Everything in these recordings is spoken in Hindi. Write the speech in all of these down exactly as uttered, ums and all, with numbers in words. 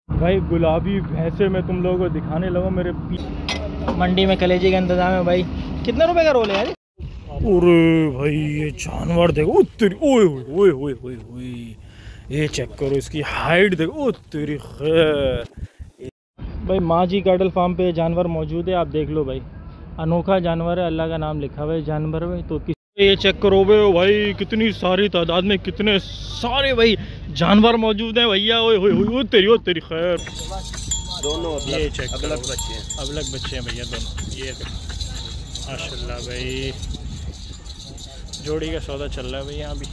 भाई गुलाबी भैंसे मैं तुम लोगों को दिखाने लगा मेरे पीछे। मंडी में कलेजी का इंतजाम है भाई। कितने रुपए का रोल है यार? अरे भाई ये जानवर देखो, तेरी ओए ओए ओए ओए ओए, ये चेक करो इसकी हाइट देखो, ओ तेरी खैर। भाई माँ जी कैटल फार्म पे जानवर मौजूद है, आप देख लो भाई। अनोखा जानवर है, अल्लाह का नाम लिखा हुआ है जानवर में। तो किस ये चेक करो भाई, कितनी सारी तादाद में कितने सारे भाई जानवर मौजूद हैं भैया। ओए ओए ओए तेरी ओ तेरी खैर। दोनों ये चेक करो, अलग बच्चे हैं, अलग बच्चे हैं भैया दोनों। ये माशाल्लाह भाई, जोड़ी का सौदा चल रहा है भाई यहाँ भी।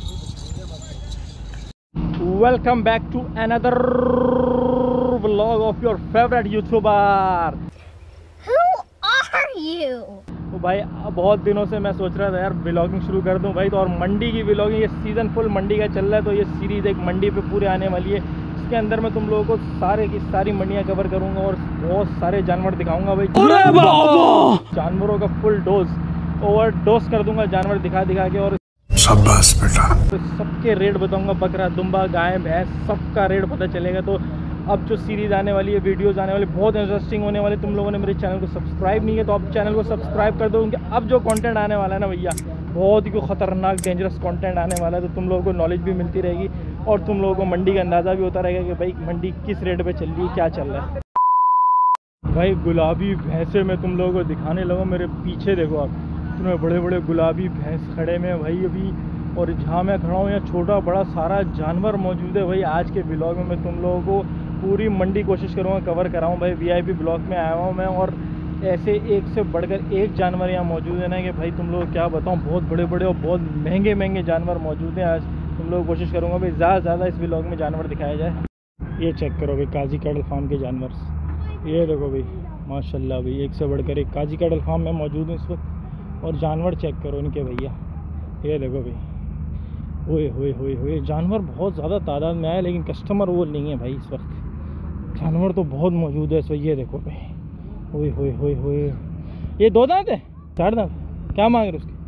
Welcome back to another vlog of your favourite YouTuber. Who are you? तो भाई बहुत दिनों से मैं सोच रहा था यार व्लॉगिंग शुरू कर दूं भाई। तो और मंडी की व्लॉगिंग, ये सीज़न फुल मंडी का चल रहा है। तो ये सीरीज़ एक मंडी पे पूरे आने वाली है। इसके अंदर मैं तुम लोगों को सारे की सारी मंडियां कवर करूंगा और बहुत सारे जानवर दिखाऊंगा भाई। जानवरों का फुल डोज, ओवर डोज कर दूंगा जानवर दिखा दिखा के। और शाबाश बेटा। तो सबके रेट बताऊंगा, बकरा, दुम्बा, गाय, भैंस, सबका रेट पता चलेगा। तो अब जो सीरीज़ आने वाली है, वीडियोस आने वाली, बहुत इंटरेस्टिंग होने वाले। तुम लोगों ने मेरे चैनल को सब्सक्राइब नहीं है तो आप चैनल को सब्सक्राइब कर दो, क्योंकि अब जो कंटेंट आने वाला है ना भैया, बहुत ही ख़तरनाक डेंजरस कंटेंट आने वाला है। तो तुम लोगों को नॉलेज भी मिलती रहेगी और तुम लोगों को मंडी का अंदाज़ा भी होता रहेगा कि भाई मंडी किस रेट पर चल रही है, क्या चल रहा है। भाई गुलाबी भैंसे मैं तुम लोगों को दिखाने लगा, मेरे पीछे देखो आप, इतने बड़े बड़े गुलाबी भैंस खड़े में भाई अभी। और जहाँ मैं खड़ा हूँ यहाँ छोटा बड़ा सारा जानवर मौजूद है भाई। आज के व्लॉग में मैं तुम लोगों को पूरी मंडी कोशिश करूँगा कवर कराऊँ भाई। वीआईपी ब्लॉक में आया हूँ मैं और ऐसे एक से बढ़कर एक जानवर यहाँ मौजूद है ना कि भाई तुम लोग क्या बताऊँ, बहुत बड़े बड़े और बहुत महंगे महंगे जानवर मौजूद हैं। आज तुम लोग कोशिश करूँगा भाई ज़्यादा से ज़्यादा इस व्लॉग में जानवर दिखाया जाए। ये चेक करो भाई काजी कैटल फार्म के जानवर, ये देखो भाई माशाल्लाह भाई, एक से बढ़कर एक काजी कैटल फार्म में मौजूद हूँ इस वक्त। और जानवर चेक करो इनके भैया, ये देखो भाई, ओए होए होए होए। जानवर बहुत ज़्यादा तादाद में आए लेकिन कस्टमर वो नहीं है भाई इस वक्त। जानवर तो बहुत मौजूद है इस वक्त, ये देखो भाई, ओए होए होए होए। ये दो दांत है, चार दांत, क्या मांग रहे उसके?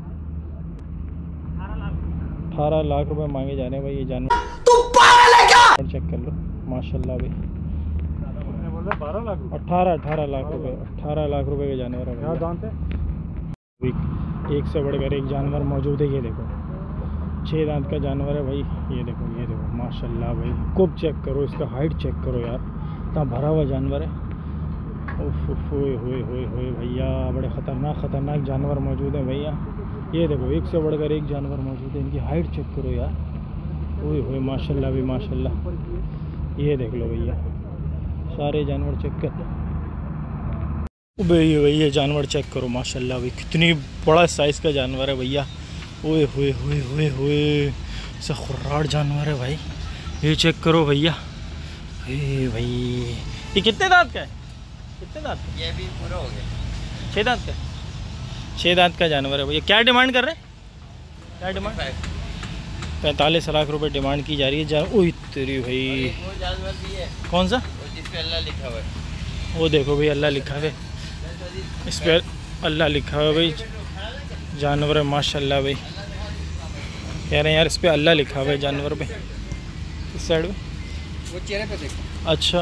अठारह लाख रुपए मांगे जा रहे हैं भाई ये जानवर। तू पागल है क्या? चेक कर लो माशाल्लाह भाई, बारह लाख अठारह अठारह लाख रुपए अठारह लाख रुपए के जानवर है। क्या दांत है? एक से बढ़कर एक जानवर मौजूद है। ये देखो छः दांत का जानवर है भाई, ये देखो ये देखो माशाल्लाह भाई। कुब चेक करो, इसका हाइट चेक करो यार, इतना भरा हुआ जानवर है। उफ होए होए होए होए भैया, बड़े ख़तरनाक ख़तरनाक जानवर मौजूद हैं भैया। ये देखो एक से बढ़कर एक जानवर मौजूद है, इनकी हाइट चेक करो यार, ओए होए माशाल्लाह भाई माशाल्लाह। ये देख लो भैया सारे जानवर चेक कर लो भैया। भैया जानवर चेक करो माशाल्लाह भाई, कितनी बड़ा साइज़ का जानवर है भैया। ओए होए होए होए होए, ऐसा खुर्राट जानवर है भाई। ये चेक करो भैया, हे भाई ये कितने दांत का है? कितने दांत का? ये भी पूरा हो गया, छः दांत का, छः दांत का जानवर है भैया। क्या डिमांड कर रहे हैं? क्या डिमांड? पैंतालीस लाख रुपए डिमांड की जा रही है जान। ओह तेरी भाई, वो जानवर भी है। कौन सा? जिस पे अल्लाह लिखा हुआ है। वो देखो भाई अल्लाह लिखा है, इस पर अल्लाह लिखा हुआ है भाई। जानवर है माशाल्लाह भाई, कह रहे हैं यार इस पे अल्लाह लिखा हुआ है जानवर पे, इस साइड में। वो चेहरे पे देखो। अच्छा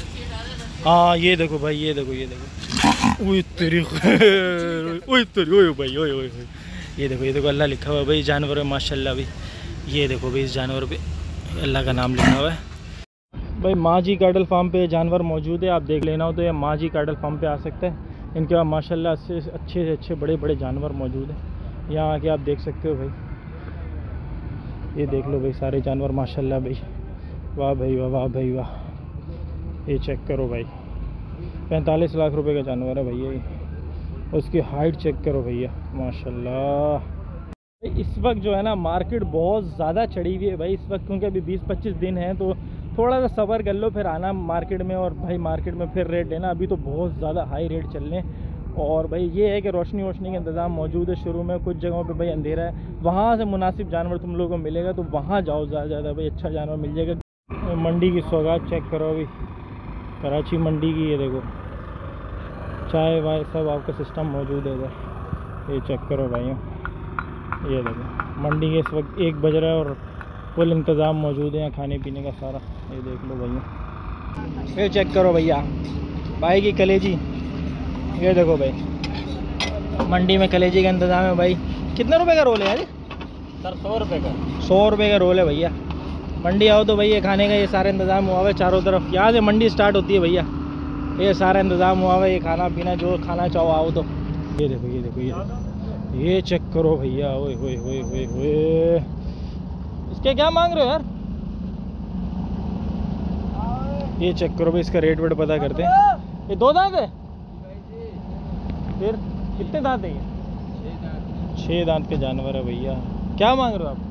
हाँ ये देखो भाई, ये देखो ये देखो, ओए तेरी ओए तेरी ओए भाई ओए ओए। ये देखो ये देखो अल्लाह लिखा हुआ है भाई जानवर है माशाल्लाह भाई। ये देखो भाई इस जानवर पे अल्लाह का नाम लिखा हुआ है भाई। माँ जी कैटल फार्म पे जानवर मौजूद है, आप देख लेना हो तो ये माँ जी कैटल फार्म पे आ सकते हैं। इनके पास माशाल्लाह से अच्छे से अच्छे बड़े बड़े जानवर मौजूद हैं। यहाँ आके आप देख सकते हो भाई, ये देख लो भाई सारे जानवर माशाल्लाह भाई। वाह भाई वाह, वाह भाई वाह। ये चेक करो भाई, पैंतालीस लाख रुपए का जानवर है भैया ये। उसकी हाइट चेक करो भैया माशाल्लाह। इस वक्त जो है ना मार्केट बहुत ज़्यादा चढ़ी हुई है भाई इस वक्त, क्योंकि अभी बीस पच्चीस दिन है। तो थोड़ा सा सब्र कर लो, फिर आना मार्केट में और भाई मार्केट में फिर रेट लेना। अभी तो बहुत ज़्यादा हाई रेट चल रहे हैं। और भाई ये है कि रोशनी वोशनी का इंतज़ाम मौजूद है। शुरू में कुछ जगहों पे भाई अंधेरा है, वहाँ से मुनासिब जानवर तुम लोगों को मिलेगा तो वहाँ जाओ, ज़्यादा ज़्यादा भाई अच्छा जानवर मिल जाएगा। मंडी की सौगात चेक करो अभी, कराची मंडी की। ये देखो चाय वाय सब आपका सिस्टम मौजूद है इधर। ये चेक करो भाइयों, ये देखो मंडी के इस वक्त एक बज रहा है और फुल इंतज़ाम मौजूद है यहाँ खाने पीने का सारा। ये देख लो भैया, ये चेक करो भैया, भाई की कलेजी। ये देखो भाई, मंडी में कलेजी का इंतज़ाम है भाई। कितने रुपए का रोल है यार? सर सौ रुपये का। सौ रुपये का रोल है भैया। मंडी आओ तो भाई ये खाने का ये सारा इंतज़ाम हुआ हुआ है चारों तरफ। यहाँ से मंडी स्टार्ट होती है भैया, ये सारा इंतज़ाम हुआ हुआ है। ये खाना पीना जो खाना चाहो आओ तो। ये देखो ये देखो ये देखो, ये चेक करो भैया। ओए होए होए होए होए, इसके क्या मांग रहे हो यार? ये चेक करो भाई, इसका रेट वेट पता करते हैं। ये दो दांत है? फिर कितने दांत है ये? छः दांत के जानवर है भैया। क्या मांग रहे हो आप?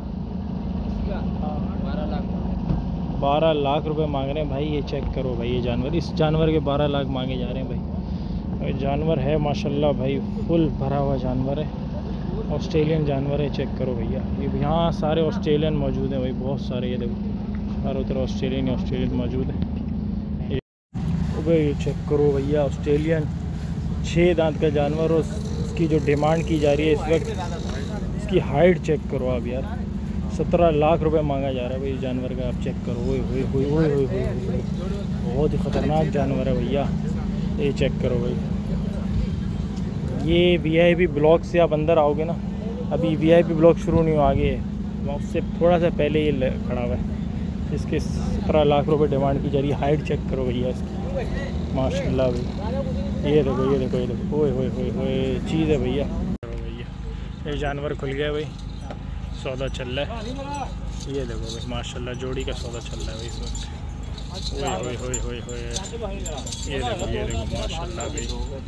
बारह लाख। बारह लाख रुपए मांग रहे हैं भाई। ये चेक करो भाई, ये जानवर, इस जानवर के बारह लाख मांगे जा रहे हैं भाई। ये जानवर है माशाल्लाह भाई, फुल भरा हुआ जानवर है, ऑस्ट्रेलियन जानवर है। चेक करो भैया, ये यहाँ सारे ऑस्ट्रेलियन मौजूद हैं भाई, बहुत सारे। ये देखो चारों तरफ ऑस्ट्रेलियन ऑस्ट्रेलियन मौजूद है। ये चेक करो भैया, ऑस्ट्रेलियन छः दांत का जानवर, और उसकी जो डिमांड की जा रही है इस वक्त, इसकी हाइट चेक करो आप यार। सत्रह लाख रुपए मांगा जा रहा है भाई इस जानवर का। आप चेक करो, ओए होए होए होए होए होए, बहुत ही ख़तरनाक जानवर है भैया। ये चेक करो भाई, ये वीआईपी ब्लॉक से आप अंदर आओगे ना, अभी वीआईपी ब्लॉक शुरू नहीं हो, आगे है, उससे थोड़ा सा पहले ये खड़ा हुआ है। इसके सत्रह लाख रुपए डिमांड की जा रही है। हाइट चेक करो भैया इसकी, माशाल्लाह भाई। ये देखो ये देखो ये देखो, ओए होए होए होए, चीज़ है भैया। भैया ये जानवर खुल गया भाई, सौदा चल रहा है। ये देखो भाई माशाल्लाह, जोड़ी का सौदा चल रहा है भाई इस वक्त। ओए होए होए होए होए, ये देखो ये देखो माशाल्लाह भाई।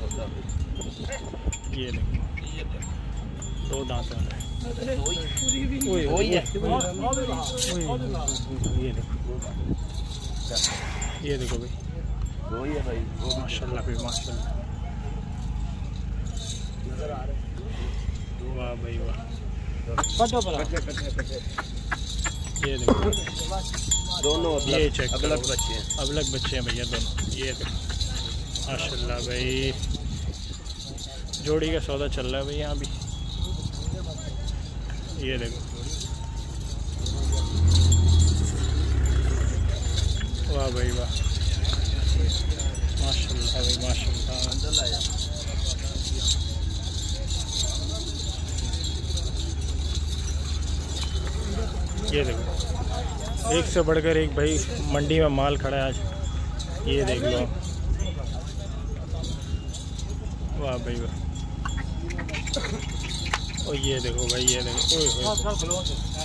ये देखो दो दांत वाला है। ओए ओए ये देखो, ये देखो भाई, दो ही है भाई। माशाल्लाह भाई माशाल्लाह, वाह भाई वाह। ये देखो दोनों ये चेक अलग बच्चे हैं, अलग बच्चे हैं भैया दोनों। ये देखो माशाल्लाह भाई, जोड़ी का सौदा चल रहा है भाई यहाँ भी। ये देखो वाह भाई वाह, माशाल्लाह भाई माशाल्लाह। ये देखो एक से बढ़कर एक भाई मंडी में माल खड़ा है आज। ये देख लो, वाह भाई वाह। और ये देखो भाई, ये देखो ओए होए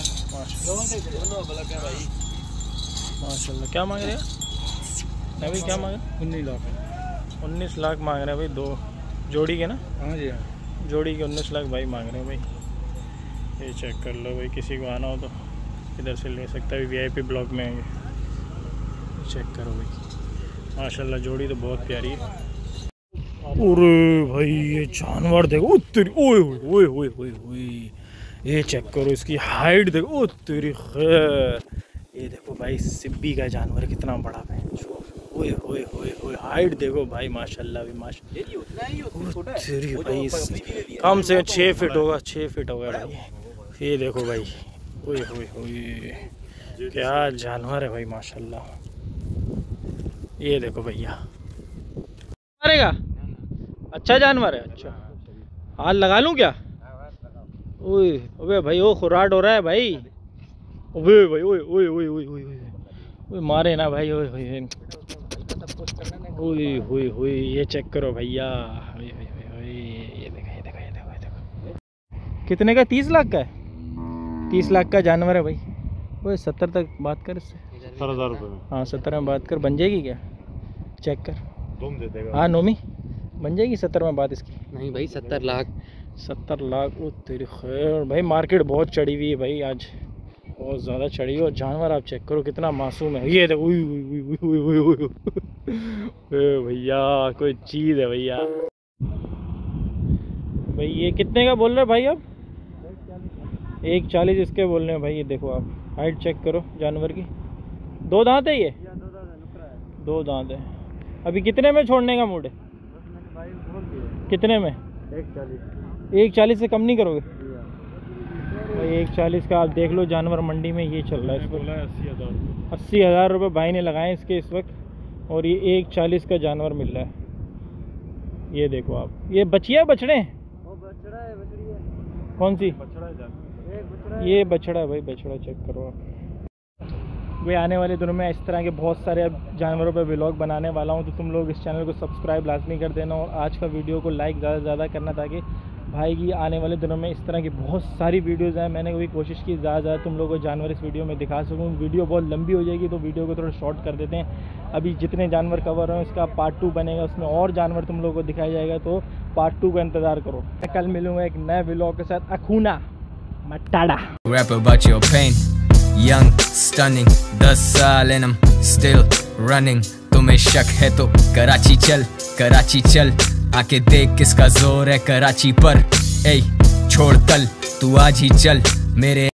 माशाल्लाह। क्या मांग रहे हैं नहीं भाई, क्या मांग रहे? उन्नीस लाख उन्नीस लाख मांग रहे हैं भाई, दो जोड़ी के ना? हाँ जी हाँ, जोड़ी के उन्नीस लाख भाई मांग रहे हैं भाई। ये चेक कर लो भाई, किसी को आना हो तो इधर से ले सकता है, वीआईपी ब्लॉक में है। चेक करो भाई माशाल्लाह, जोड़ी तो बहुत प्यारी है। अरे भाई ये जानवर देखो, तेरी ओए ओए ओए ओए ओए, ये चेक करो इसकी हाइट देखो, ओ तेरी खैर। ये देखो भाई सिब्बी का जानवर कितना बड़ा है, ओए ओए ओए ओए, हाइट देखो भाई माशाल्लाह भी माशाल्लाह। तेरी भाई कम से कम छः फीट होगा, छः फीट होगा भाई। ये देखो भाई, ओए ओए ओए, क्या जानवर है भाई माशाल्लाह। ये देखो भैया, मारेगा, अच्छा जानवर है। अच्छा हाथ लगा लूँ क्या? ओए ओए भाई, ओ खुराट हो रहा है भाई। ओए भाई ओए ओए ओए ओए ओए ओए, मारे ना भाई। ओए ओए ओए ओए ओए, ये चेक करो भैया। ओए ओए ओए, ये देखो ये देखो ये देखो ये देखो। कितने का? तीस लाख का है। तीस लाख का जानवर है भाई। ओए सत्तर तक बात कर इससे। सत्तर हज़ार रुपये में? हाँ सत्तर में बात कर, बन जाएगी क्या? चेक कर, तुम दे देगा? हाँ नोमी बन जाएगी सत्तर में बात इसकी। नहीं भाई, सत्तर लाख। सत्तर लाख ओ तेरी खैर भाई, मार्केट बहुत चढ़ी हुई है भाई आज, बहुत ज़्यादा चढ़ी है। और जानवर आप चेक करो कितना मासूम है। ये देखो भैया, कोई चीज़ है भैया। भाई ये कितने का बोल रहे भाई आप? एक चालीस इसके बोल रहे हैं भाई। ये देखो आप हाइट चेक करो जानवर की, दो दांत है ये, दो दांत है। अभी कितने में छोड़ने का मूड है? कितने में? एक चालीस। एक चालीस से कम नहीं करोगे भाई? एक चालीस का आप देख लो, जानवर मंडी में ये चल रहा है इस वक्त। अस्सी हज़ार रुपये भाई ने लगाए इसके इस वक्त। और ये एक चालीस का जानवर मिल रहा है। ये देखो आप, ये बचिया बछड़े हैं? वो बछड़ा है, बछड़ी है। कौन सी? बछड़ा है जानवर। एक बछड़ा ये बछड़ा है भाई, बछड़ा चेक करो आप। वे आने वाले दिनों में इस तरह के बहुत सारे अब जानवरों पर व्लॉग बनाने वाला हूँ, तो तुम लोग इस चैनल को सब्सक्राइब लाजमी कर देना और आज का वीडियो को लाइक ज़्यादा से ज़्यादा करना, ताकि भाई की आने वाले दिनों में इस तरह की बहुत सारी वीडियोज़ हैं। मैंने कभी कोशिश की ज़्यादा से ज़्यादा तुम लोगों को जानवर इस वीडियो में दिखा सकूँ। वीडियो बहुत लंबी हो जाएगी तो वीडियो को थोड़ा शॉर्ट कर देते हैं। अभी जितने जानवर कवर हैं उसका पार्ट टू बनेगा, उसमें और जानवर तुम लोगों को दिखाया जाएगा, तो पार्ट टू का इंतज़ार करो। मैं कल मिलूँगा एक नए व्लॉग के साथ। अखूना मटाड़ा। Rap about your pain, young, stunning, दस साल and I'm still running। तुम्हें शक है तो कराची चल, कराची चल, आके देख किसका जोर है कराची पर। ए छोड़ कल, तू आज ही चल मेरे